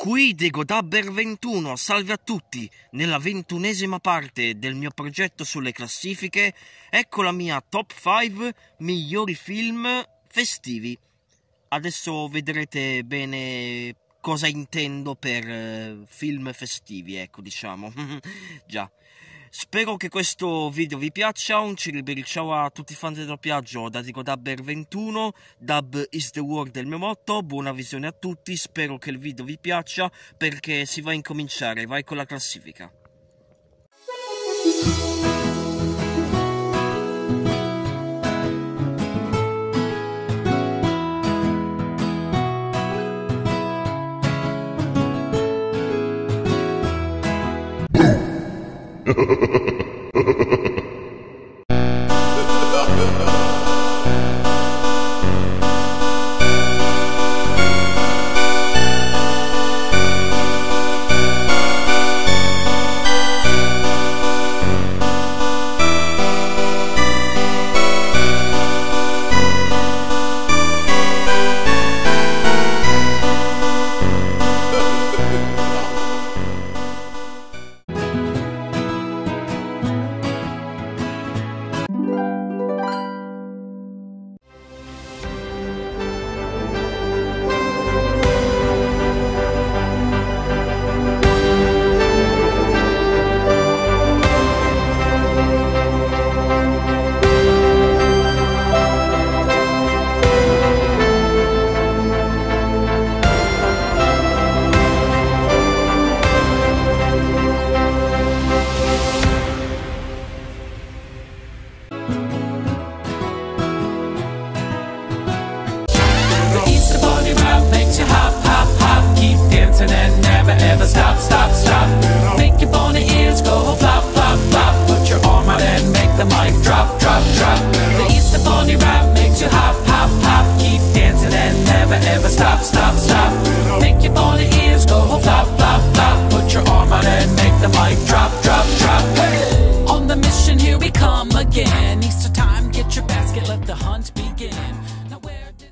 Qui Degodabber 21, salve a tutti! Nella 21esima parte del mio progetto sulle classifiche, ecco la mia top 5 migliori film festivi. Adesso vedrete bene cosa intendo per film festivi, ecco, diciamo. Già. Spero che questo video vi piaccia. Un ciao a tutti i fan del doppiaggio da Degodabber 21. Dub is the word del mio motto. Buona visione a tutti. Spero che il video vi piaccia perché si va a incominciare. Vai con la classifica. Stop, stop, stop. Make your bony ears go flop, flop, flop. Put your arm out and make the mic drop, drop, drop. The Easter Bunny rap makes you hop, hop, hop. Keep dancing and never ever stop, stop, stop. Make your bony ears go flop, flop, flop. Put your arm out and make the mic drop, drop, drop. Hey! On the mission, here we come again. Easter time, get your basket, let the hunt begin. Now where did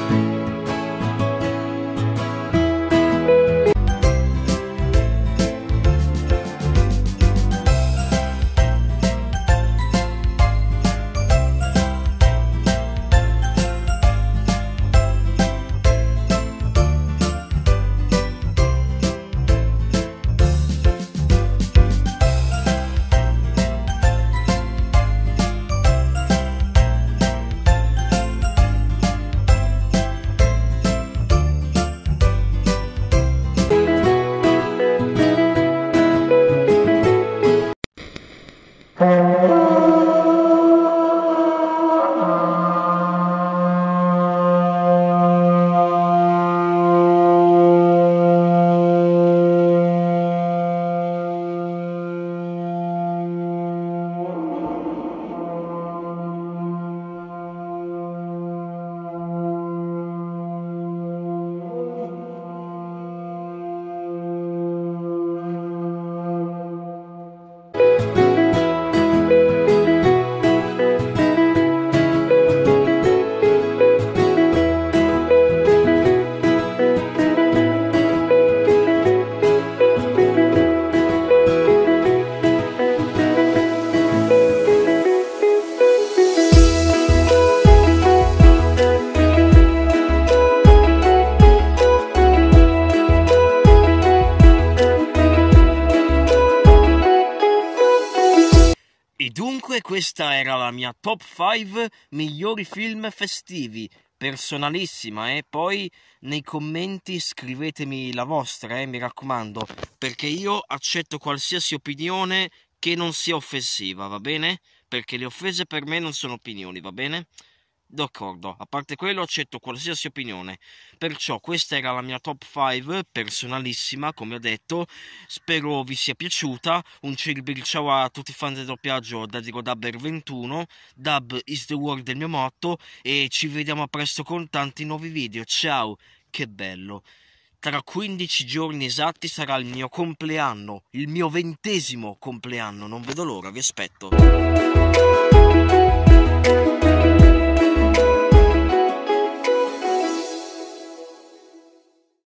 Dunque questa era la mia top 5 migliori film festivi, personalissima, poi nei commenti scrivetemi la vostra, mi raccomando, perché io accetto qualsiasi opinione che non sia offensiva, va bene? Perché le offese per me non sono opinioni, va bene? D'accordo, a parte quello accetto qualsiasi opinione, perciò questa era la mia top 5 personalissima, come ho detto, spero vi sia piaciuta. Un ciao a tutti i fan del doppiaggio da Degodabber 21, Dub is the word del mio motto, e ci vediamo presto con tanti nuovi video. Ciao, che bello! Tra 15 giorni esatti sarà il mio compleanno, il mio 20° compleanno, non vedo l'ora, vi aspetto.